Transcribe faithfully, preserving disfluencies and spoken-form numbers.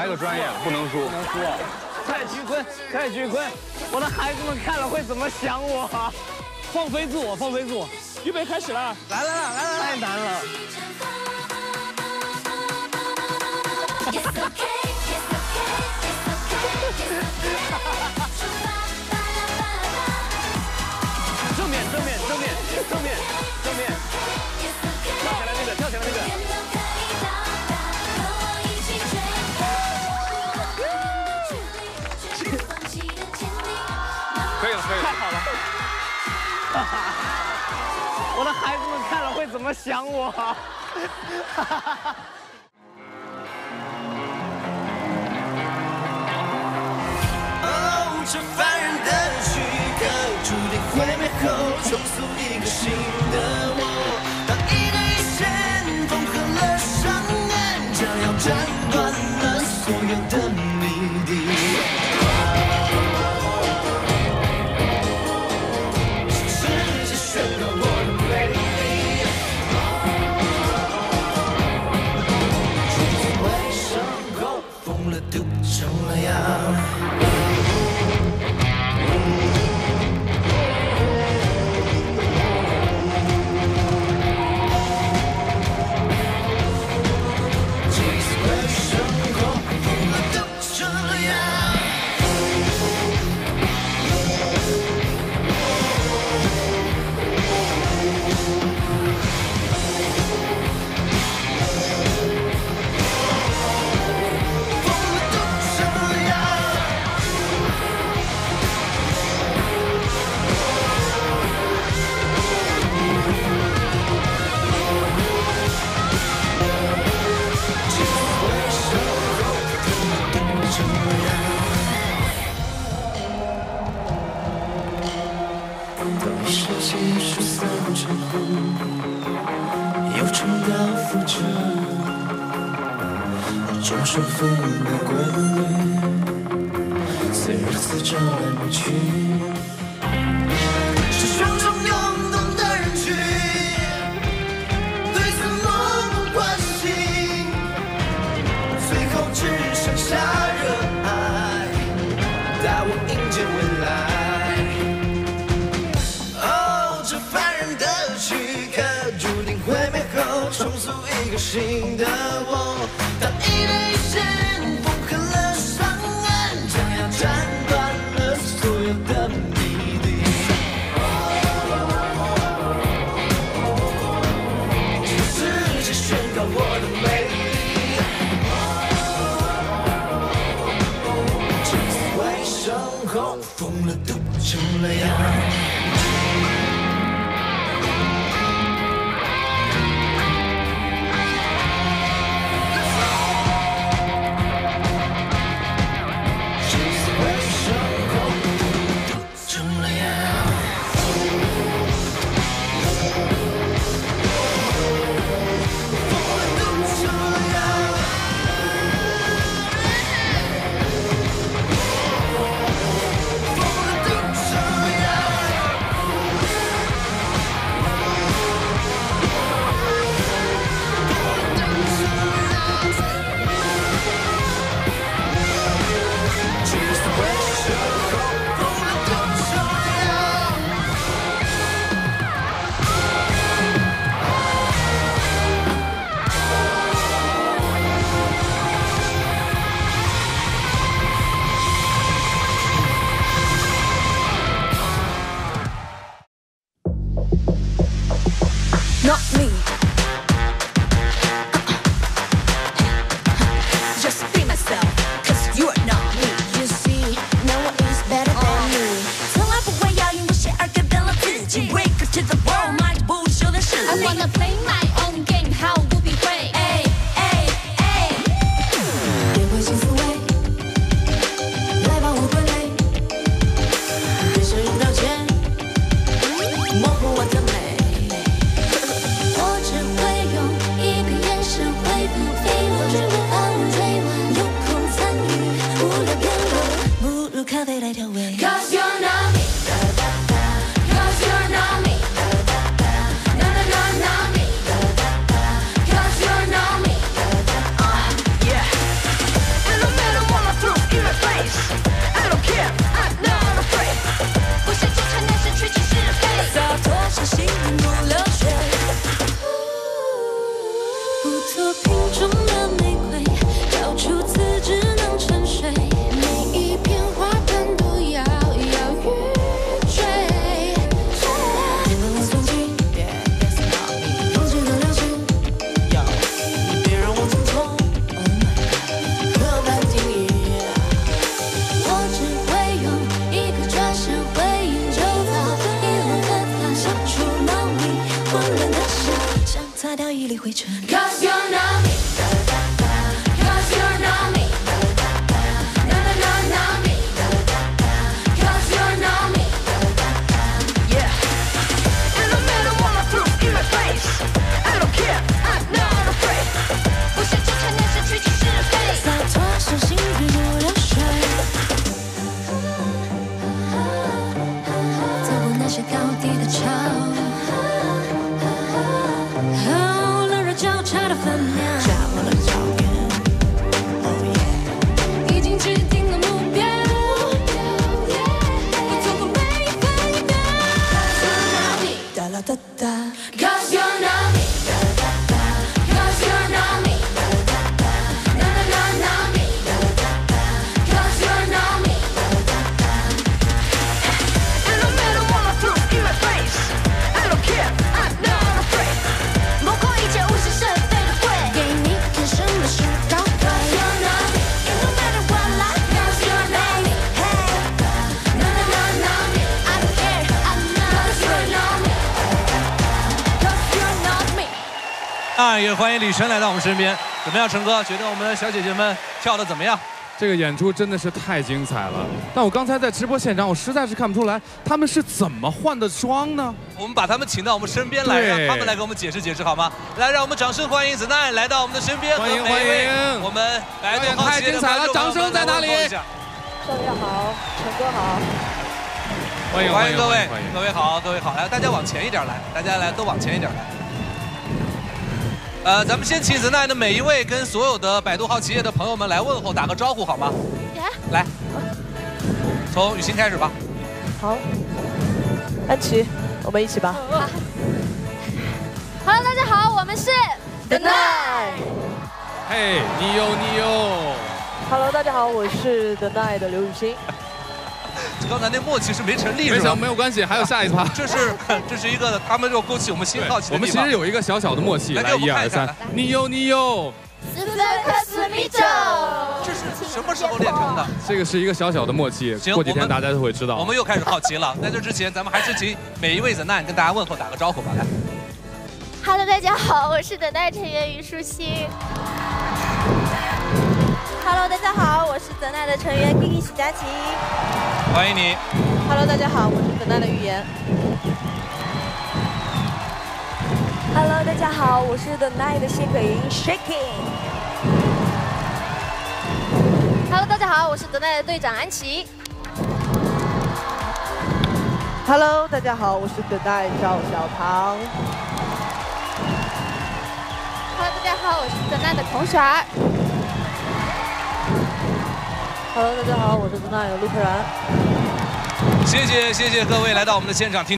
来个专业的，不能输。 不能输啊！蔡徐坤，蔡徐坤，我的孩子们看了会怎么想我？放飞自我，放飞自我。预备，开始了！来来来来来，太难了。正面，正面，正面，正面，正面。跳起来那个，跳起来那个。 可以了，可以了， 太好了！我的孩子们看了会怎么想我？ 哦，这凡人的躯壳，注定毁灭后重塑一个新的我。当一针一线缝合了伤痕，将要斩断了所有的谜底。 成了样。即使为生活疯了都成了样。众生纷纭的规律，随日子朝来暮去，是双重涌动的人群，对此漠不关心，最后只剩下热爱，带我迎接未来。哦，这凡人的躯壳，注定毁灭后重塑一个新的我。 当一针一线缝合了伤痕，将要斩断了所有的谜底。向世界宣告我的美丽。这次为生活疯了都成了样。 Not me. Just be myself, cause you're not me. You see, no one is better than me. 从来不会要因为谁而改变了自己。Wake up to the world, 迈着不朽的实力。I wanna play my own game， 毫无避讳。哎哎哎，变回新思维，来吧，无傀儡，对谁人道歉，模糊我的美。 了一粒灰尘。Cause you're not me, cause you're not me, no no no not me, cause you're not me, yeah. And no matter what I throw in my face, I don't care, I'm not afraid. 不是纠缠，那是吹去是非。洒脱手心别如流水。走过那些高低的潮。 交叉的分秒，加我的照片 ，Oh yeah， 已经制定了目标，我走过每一分一秒。哒啦哒哒 ，Cause you're not me， Cause you're not me， No no no not me， Cause you're not me。And no matter what I throw in my face, I don't care, I'm not afraid。 包括一切无是是非的贵，给你天生的是高贵。You're not me, no matter what life knows. You're not me, hey, no no no not me. I don't care, I'm not. You're not me, cause you're not me. 啊，也欢迎李晨来到我们身边。怎么样，陈哥？觉得我们小姐姐们跳的怎么样？ 这个演出真的是太精彩了，但我刚才在直播现场，我实在是看不出来他们是怎么换的妆呢？ 我们把他们请到我们身边来，让他们来给我们解释解释好吗？来，让我们掌声欢迎子奈来到我们的身边， 欢迎欢迎！ 我们百度好奇太精彩了，掌声在哪里？ 少爷好，陈哥好， 欢迎欢迎各位，各位好，各位好，来大家往前一点来，大家来都往前一点来。 呃，咱们先请子奈的每一位跟所有的百度好奇业的朋友们来问候，打个招呼好吗？来，从雨欣开始吧。 好，安琪，我们一起吧。 好。Hello， 大家好，我们是 The Night。 嘿，你有你有。 Hello， 大家好，我是 The Night 的刘雨欣。 刚才那默契是没成立，是吧？ 没有关系，还有下一趴。 这是这是一个他们又勾起我们新好奇的地方。 我们其实有一个小小的默契，来一二三，你有你有。 斯芬克斯米酒， 这是什么时候练成的？ 这个是一个小小的默契，过几天大家都会知道。 我们又开始好奇了。在这之前，咱们还是请每一位The Night跟大家问候，打个招呼吧，来。 Hello， 大家好，我是The Night成员虞书欣。Hello， 大家好，我是The Night的成员 Kiki 许佳琪。 欢迎你。 Hello， 大家好，我是The Night的预言。 Hello， 大家好，我是The Night的谢可寅 Shaking。Hello， 大家好，我是The Night的队长安琪。 Hello， 大家好，我是The Night赵小棠。 Hello， 大家好，我是The Night的孔雪儿。 Hello， 大家好，我是The Night的陆克然。 谢谢谢谢各位来到我们的现场听。